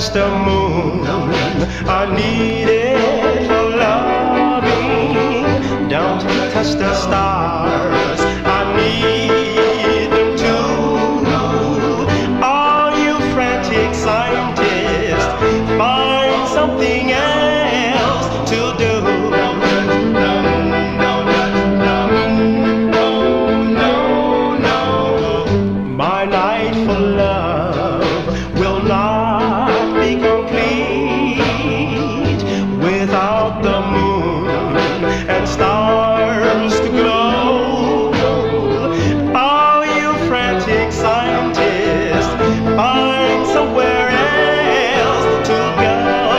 touch the moon. I need it for loving. Don't touch the stars. I need them too. All you frantic scientists, find something else to do. My night for love will not be complete without the moon and stars to glow. All you frantic scientists, find somewhere else to go.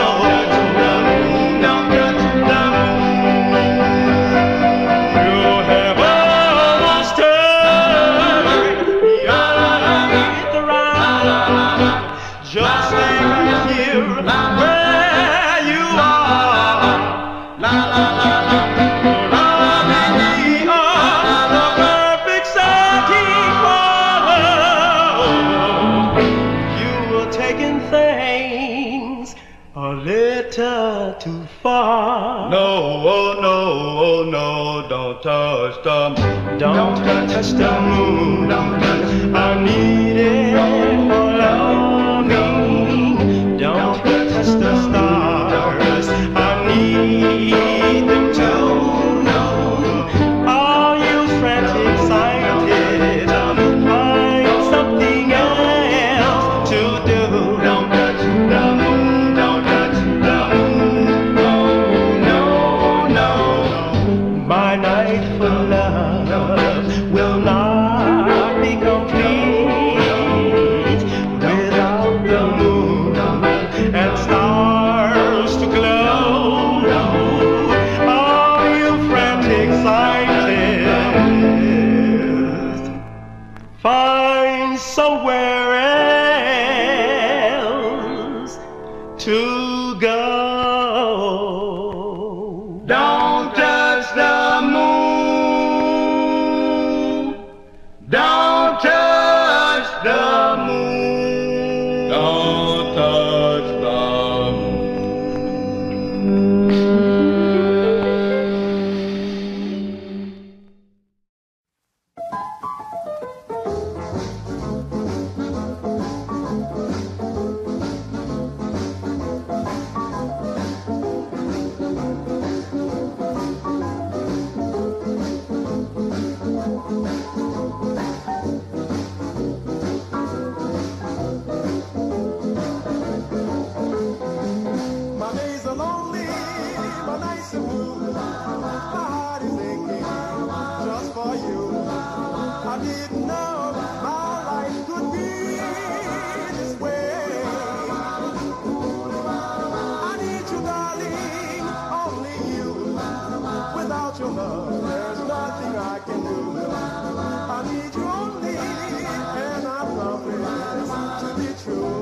You have almost turned the round. Just stay right here where you are. La la la la. We are the perfect setting forward. You were taking things a little too far. No, oh no, oh no, don't touch the moon. Don't touch the moon. I need it for loving. Don't touch the stars. I need them too. All you frantic scientists, find something else to do. Don't touch the moon. Don't touch the moon. No, no, no. My night for love will not be complete without the moon and stars to glow. All you frantic scientists, find somewhere else to go. Don't touch the moon. Don't touch the moon. Don't touch the moon. My days are lonely, my nights are blue. My heart is aching just for you. I didn't know my life could be this way. I need you, darling, only you. Without your love, there's nothing I can do. I need you only, and I promise to be true.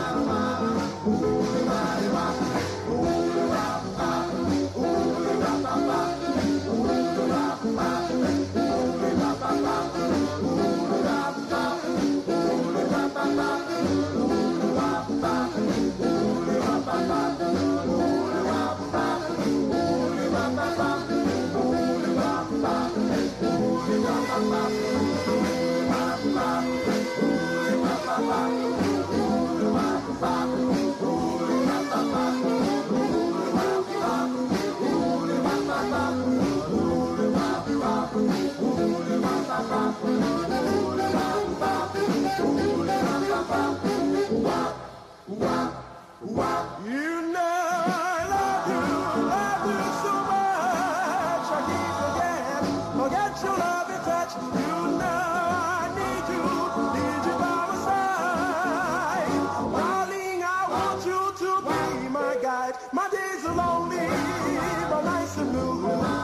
You know I love you so much. I keep forget your love and touch. You know I need you by my side. Darling, I want you to be my guide. My days are lonely, my nights are blue.